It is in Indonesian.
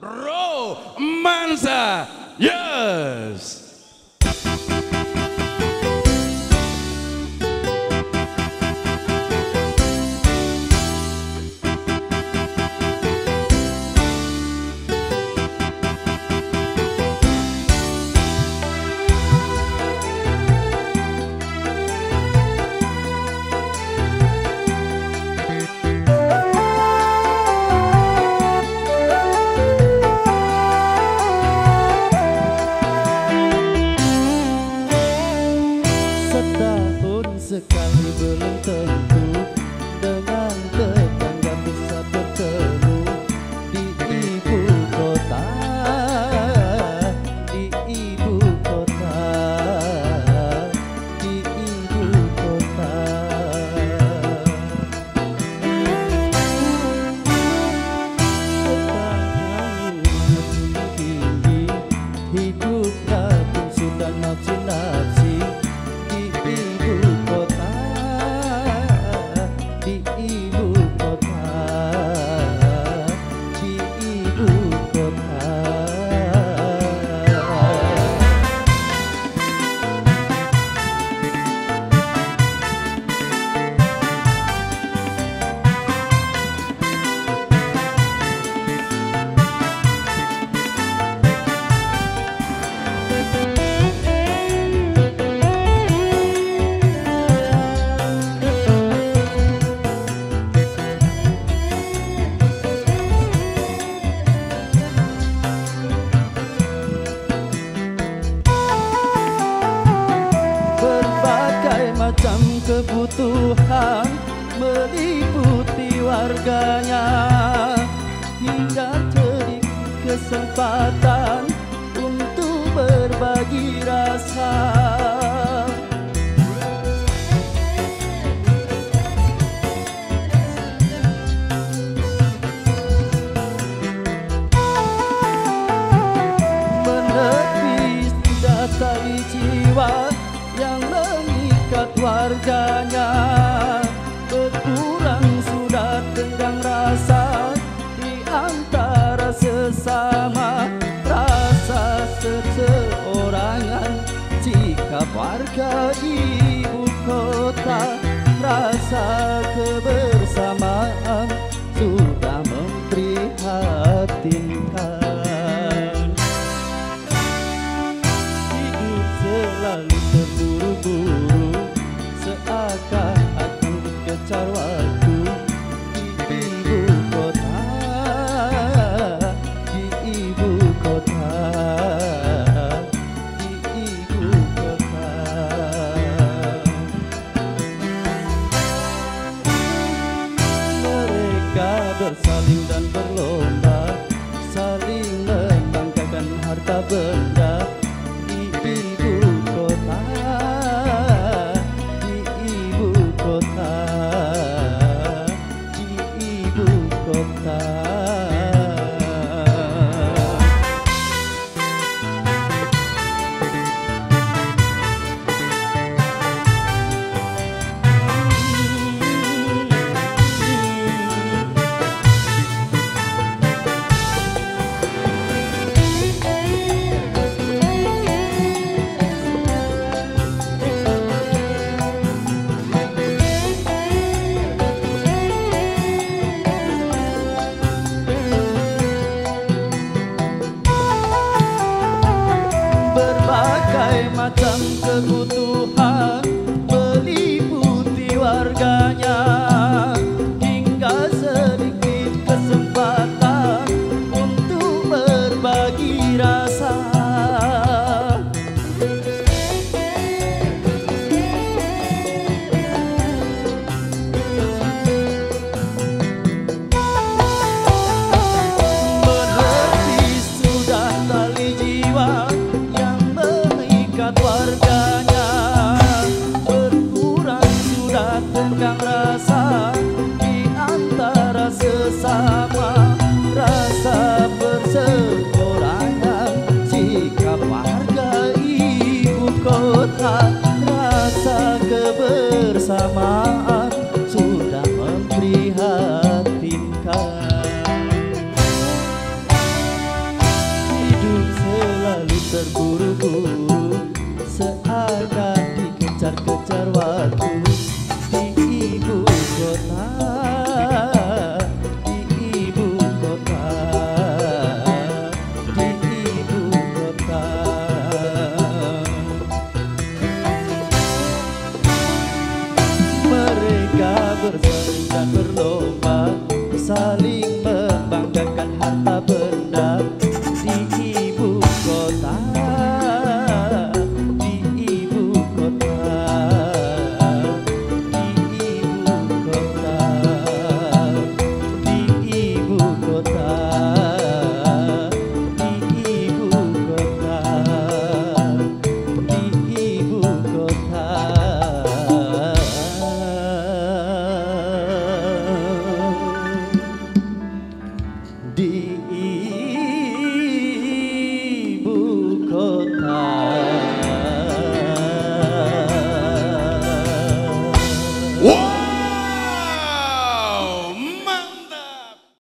Romansa. Yes. Sekali belum tentu dengan tetangga bisa bertemu di ibu kota, di ibu kota, di ibu kota. Tetangga tinggi, hidup tapi sudah nafsi-nafsi di ibu kota, di ibu kota, di ibu kota. Macam kebutuhan meliputi warganya, hingga jadi kesempatan untuk berbagi rasa. Menepis tali jiwa yang mengikat warganya, berkurang sudah tenggang rasa di antara sesama, rasa seseorangan sikap warga ibu kota, rasa kebersamaan sudah memprihatinkan. Hidup selalu terburu-buru, seakan akan dikejar waktu di ibu kota, di ibu kota, di ibu kota. Mereka bersaling dan berlomba, saling membanggakan harta benda di ibu kota, di ibu kota, di ibu kota. Macam kebutuhan meliputi warganya, hingga sedikit kesempatan untuk berbagi rasa. Menepis sudah tali jiwa yang warganya, terburu-buru, seakan dikejar-kejar waktu di ibu kota, di ibu kota, di ibu kota. Mereka bersaing dan berlomba, saling membanggakan harta benda.